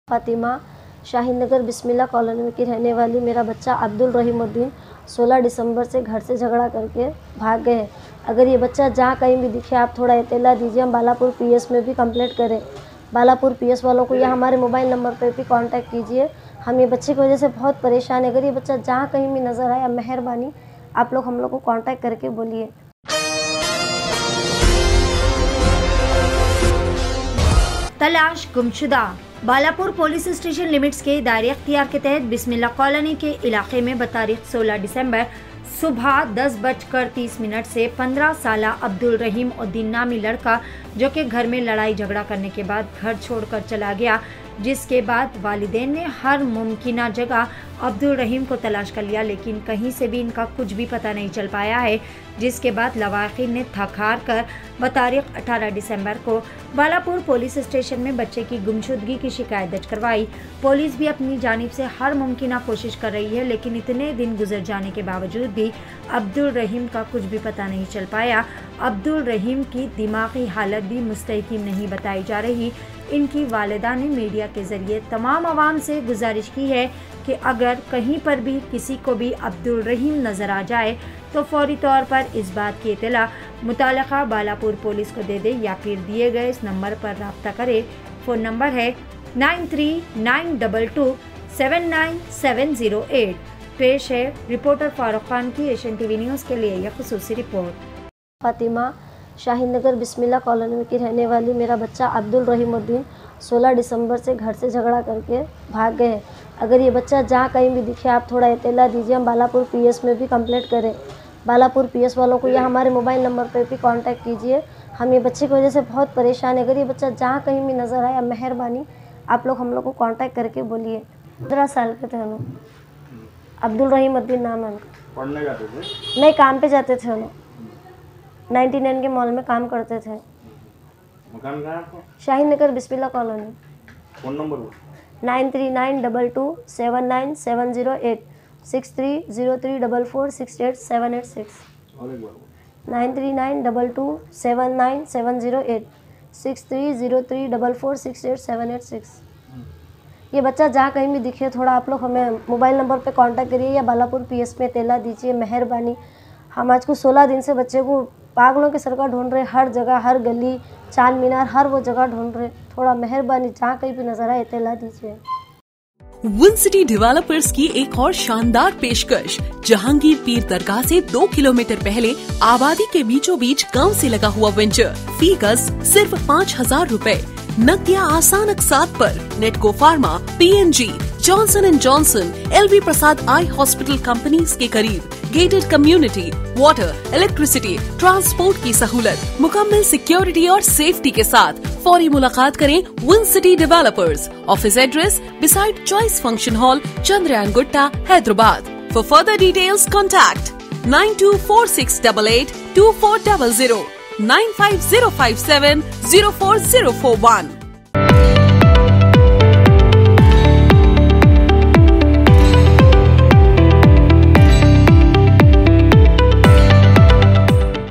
Fatima Shaheen Nagar Bismillah colony की रहने वाली मेरा बच्चा अब्दुल रहीमुद्दीन 16 दिसंबर से घर से झगड़ा करके भाग गए। अगर ये बच्चा जहाँ कहीं भी दिखे आप थोड़ा इत्तला दीजिए। हम बालापुर पीएस में भी कंप्लेंट करें। बालापुर पीएस वालों को या हमारे मोबाइल नंबर पर भी कांटेक्ट कीजिए। हम ये बच्चे की वजह से बहुत परेशान है। अगर ये बच्चा जहाँ कहीं भी नज़र आया मेहरबानी आप लोग हम लोग को कांटेक्ट करके बोलिए। तलाश गुमशुदा। बालापुर पुलिस स्टेशन लिमिट्स के दायरे अख्तियार के तहत बिस्मिल्लाह कॉलोनी के इलाके में बतारीख 16 दिसंबर सुबह 10:30 से 15 साला अब्दुल रहीम उद्दीन नामी लड़का जो कि घर में लड़ाई झगड़ा करने के बाद घर छोड़कर चला गया, जिसके बाद वालिदैन ने हर मुमकिना जगह अब्दुल रहीम को तलाश कर लिया, लेकिन कहीं से भी इनका कुछ भी पता नहीं चल पाया है। जिसके बाद लवाहिकीन ने थक हार कर बतारीख 18 दिसंबर को बालापुर पुलिस स्टेशन में बच्चे की गुमशुदगी की शिकायत दर्ज करवाई। पुलिस भी अपनी जानिब से हर मुमकिना कोशिश कर रही है, लेकिन इतने दिन गुजर जाने के बावजूद भी अब्दुल रहीम का कुछ भी पता नहीं चल पाया। अब्दुल रहीम की दिमागी हालत भी मुस्तहकम नहीं बताई जा रही। इनकी वालिदा ने मीडिया के जरिए तमाम आवाम से गुजारिश की है कि अगर कहीं पर भी किसी को भी अब्दुल रहीम नज़र आ जाए तो फौरी तौर पर इस बात की इत्तला मुतालिका बालापुर पुलिस को दे दे या फिर दिए गए इस नंबर पर रब्ता करे। फ़ोन नंबर है 9392279708। पेश है रिपोर्टर फारूक खान की एशियन टीवी न्यूज़ के लिए यह खुसूसी रिपोर्ट। फातिमा शाहीन नगर बिस्मिल्लाह कॉलोनी की रहने वाली मेरा बच्चा अब्दुल रहीमुद्दीन 16 दिसंबर से घर से झगड़ा करके भाग गए। अगर ये बच्चा जहाँ कहीं भी दिखे आप थोड़ा इत्तला दीजिए। हम बालापुर पीएस में भी कंप्लेंट करें। बालापुर पीएस वालों को या हमारे मोबाइल नंबर पर भी कांटेक्ट कीजिए। हम ये बच्चे की वजह से बहुत परेशान है। अगर ये बच्चा जहाँ कहीं भी नज़र आया मेहरबानी आप लोग हम लोग को कांटेक्ट करके बोलिए। 15 साल के थे हम। अब्दुल रहीमुद्दीन नाम है उनका। पढ़ने जाते थे? नहीं, काम पे जाते थे उन्हें। 99 के मॉल में काम करते थे। मकान कहाँ है आपका? Shaheen Nagar Bismillah colony. Phone number 9392279708 630344687886 और एक बार 9392279708 630344687886। ये बच्चा जहाँ कहीं भी दिखे थोड़ा आप लोग हमें मोबाइल नंबर पे कांटेक्ट करिए या बालापुर पीएस में इत्तला दीजिए मेहरबानी। हम आज को 16 दिन से बच्चे को पागलों के सरकार ढूंढ रहे, हर जगह, हर गली, चांद मीनार, हर वो जगह ढूंढ रहे। थोड़ा मेहरबानी जहाँ कहीं भी नजर आए इत्तला दीजिए। विन सिटी डेवलपर्स की एक और शानदार पेशकश। जहांगीर पीर दरगाह से 2 किलोमीटर पहले आबादी के बीचों बीच गांव से लगा हुआ वेंचर। फी गज सिर्फ 5,000 रुपए। नकदिया आसान अकसात पर Natco pharma, PNG, Johnson and Johnson, LV Prasad eye hospital companies के करीब। Gated community, water, electricity, transport की सहूलत, मुकम्मल सिक्योरिटी और सेफ्टी के साथ। फौरी मुलाकात करें Win City developers. Office address beside Choice function hall, Chandrayangutta, Hyderabad. For further details contact 9246882400 95057 04041।